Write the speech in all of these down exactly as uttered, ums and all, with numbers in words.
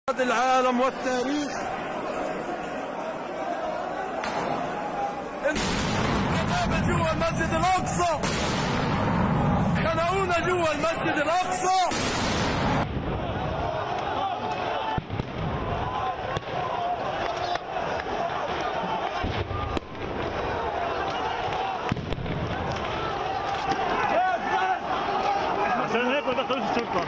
العالم والتاريخ. خناونا جوا المسجد الأقصى، خناونا جوا المسجد الأقصى. عشان هيك ما دخلوش الشرطة.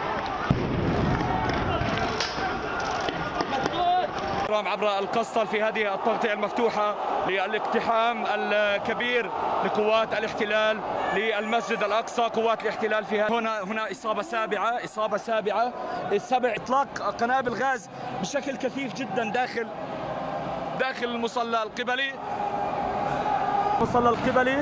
عبر القصة في هذه التغطية المفتوحة للاقتحام الكبير لقوات الاحتلال للمسجد الأقصى. قوات الاحتلال في هنا هنا إصابة سابعة إصابة سابعة السبع إطلاق قنابل غاز بشكل كثيف جدا داخل داخل المصلى القبلي المصلى القبلي.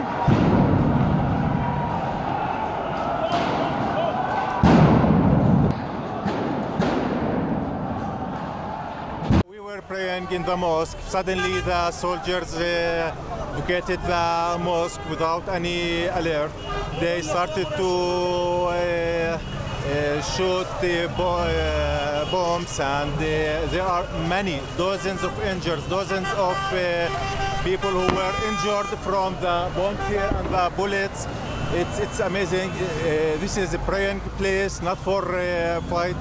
Praying in the mosque. Suddenly the soldiers uh, vacated the mosque without any alert. They started to uh, uh, shoot the bo uh, bombs, and uh, there are many, dozens of injured, dozens of uh, people who were injured from the bombs here and the bullets. It's, it's amazing. Uh, this is a praying place, not for uh, fight.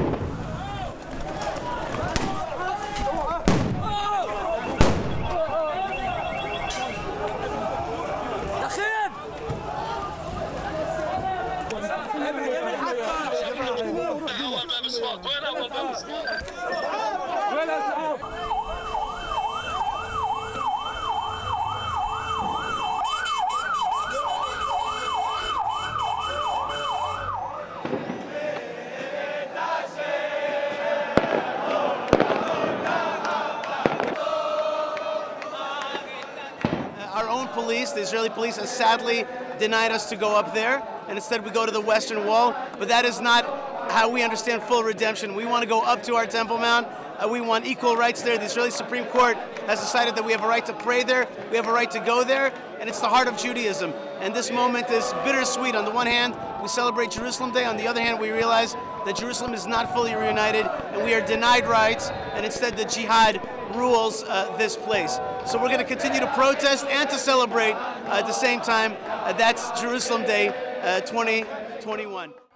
Our own police, the Israeli police, has sadly denied us to go up there, and instead we go to the Western Wall. But that is not how we understand full redemption. We want to go up to our Temple Mount. Uh, we want equal rights there. The Israeli Supreme Court has decided that we have a right to pray there, we have a right to go there, and it's the heart of Judaism. And this moment is bittersweet. On the one hand, we celebrate Jerusalem Day. On the other hand, we realize that Jerusalem is not fully reunited, and we are denied rights, and instead the jihad rules uh, this place. So we're going to continue to protest and to celebrate uh, at the same time. Uh, that's Jerusalem Day uh, twenty twenty-one.